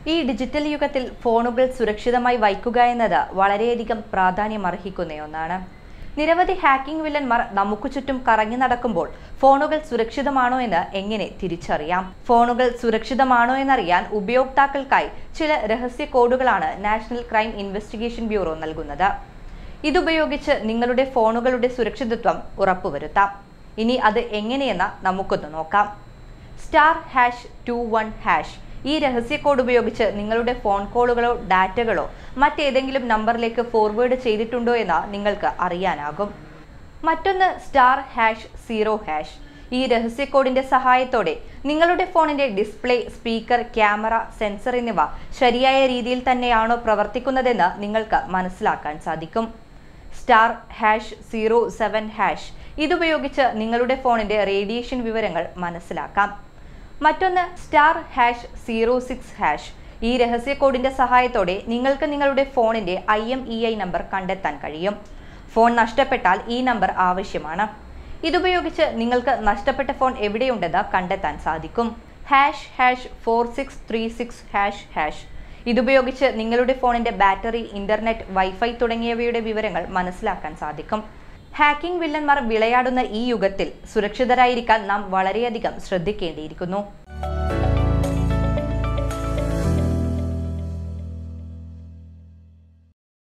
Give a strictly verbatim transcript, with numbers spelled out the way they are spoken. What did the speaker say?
ഈ ഡിജിറ്റൽ യുഗത്തിൽ ഫോണുകൾ സുരക്ഷിതമായി വയ്ക്കുക എന്നത് വളരെയധികം പ്രാധാന്യമർഹിക്കുന്ന ഒന്നാണ്. നിരവധി ഹാക്കിംഗ് വില്ലന്മാർ നമുക്ക് ചുറ്റും കറങ്ങി നടക്കുമ്പോൾ ഫോണുകൾ സുരക്ഷിതമാണോ എന്ന് എങ്ങനെ തിരിച്ചറിയാം? ഫോണുകൾ സുരക്ഷിതമാണോ എന്നറിയാൻ ഉപയോക്താക്കൾക്കായി ചില രഹസ്യ കോഡുകളാണ് നാഷണൽ ക്രൈം ഇൻവെസ്റ്റിഗേഷൻ ബ്യൂറോ നൽകുന്നത്. ഇതുപയോഗിച്ച് നിങ്ങളുടെ ഫോണുകളുടെ സുരക്ഷിതത്വം ഉറപ്പുവരുത്താം. ഇനി അത് എങ്ങനെയെന്ന് നമുക്കൊന്ന് നോക്കാം. Star hash two one hash ഈ രഹസ്യ കോഡ് ഉപയോഗിച്ച് നിങ്ങളുടെ ഫോൺ കോളുകളോ ഡാറ്റകളോ മറ്റേതെങ്കിലും നമ്പറിലേക്ക് ഫോർവേഡ് ചെയ്തിട്ടുണ്ടോ എന്ന് നിങ്ങൾക്ക് അറിയാനാകും. മറ്റൊന്ന് സ്റ്റാർ ഹാഷ് സീറോ ഹാഷ്. ഈ രഹസ്യ കോഡിന്റെ സഹായത്തോടെ നിങ്ങളുടെ ഫോണിന്റെ ഡിസ്പ്ലേ, സ്പീക്കർ, ക്യാമറ, സെൻസർ എന്നിവ ശരിയായ രീതിയിൽ തന്നെയാണോ പ്രവർത്തിക്കുന്നതെന്ന് നിങ്ങൾക്ക് മനസ്സിലാക്കാൻ സാധിക്കും. Star hash zero seven hash ഇതുപയോഗിച്ച് നിങ്ങളുടെ ഫോണിന്റെ റേഡിയേഷൻ വിവരങ്ങൾ മനസ്സിലാക്കാം. മറ്റൊന്ന് star hash zero six hash. ഈ രഹസ്യ കോഡിന്റെ സഹായത്തോടെ നിങ്ങൾക്ക് നിങ്ങളുടെ ഫോണിന്റെ I M E I number കണ്ടെത്താൻ കഴിയും. ഫോൺ നഷ്ടപ്പെട്ടാൽ ഈ നമ്പർ ആവശ്യമാണ്. ഇതുപയോഗിച്ച് നിങ്ങൾക്ക് നഷ്ടപ്പെട്ട ഫോൺ എവിടെയുണ്ടെന്ന് കണ്ടെത്താൻ സാധിക്കും. Hash hash four six three six hash hash ഇതുപയോഗിച്ച് നിങ്ങളുടെ ഫോണിന്റെ ബാറ്ററി, ഇന്റർനെറ്റ്, വൈഫൈ തുടങ്ങിയവയുടെ വിവരങ്ങൾ മനസ്സിലാക്കാൻ സാധിക്കും. ഹാക്കിംഗ് വില്ലന്മാർ വിളയാടുന്ന ഈ യുഗത്തിൽ സുരക്ഷിതരായിരിക്കാൻ നാം വളരെയധികം ശ്രദ്ധിക്കേണ്ടിയിരിക്കുന്നു.